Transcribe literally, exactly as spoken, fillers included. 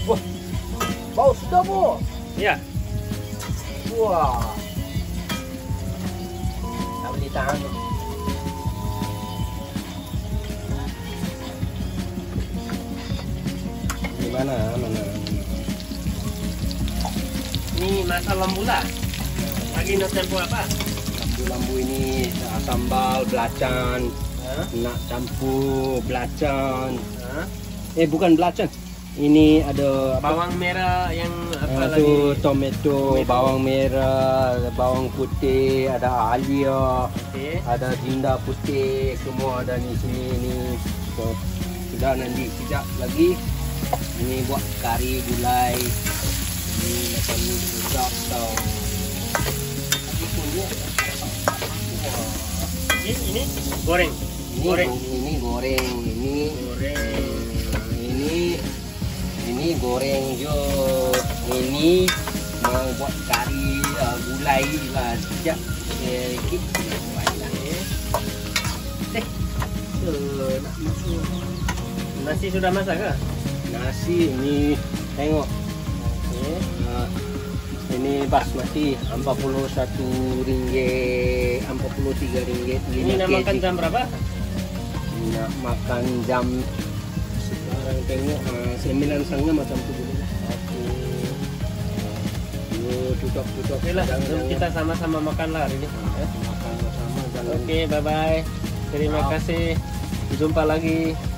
Wah, bau sedap, Bu. Iya. Wah. Tak boleh tahan. Gimana? Mana? Ini masak lambu lah. Lagi nak campur apa? Lambu ini sambal belacan. Hah? Nak campur belacan. Hah? Eh, bukan belacan. Ini ada apa? Bawang merah yang apa Uh, lagi? tu tomato, Tomato. bawang merah, bawang putih, ada alia, Okey. ada jinda putih, semua ada di sini ni. So, sudah nanti sekejap lagi. Ini buat kari gulai. Ini macam ni sedap tau. Tapi punya. Ini, ini goreng. Ini Goreng. Ini goreng. Ini Goreng. ini ini goreng jo. Ini mau buat kari uh, gulai lah. Sekejap. Eh, kita buat lah. Eh, eh, nak masuk. Nasi sudah masak ke? Nasi ini tengok. Okey. Uh, ini basmati empat puluh satu ringgit, empat puluh tiga ringgit. Ini nak makan jam berapa? Nak makan jam sekarang tengok uh, sembilan setengah macam tu dulu. Okey. Uh, tutup-tutup. Okey lah, jom kita sama-sama makan lah hari ini. makan bersama. Jangan Okey, bye-bye. Terima kasih. Jumpa lagi.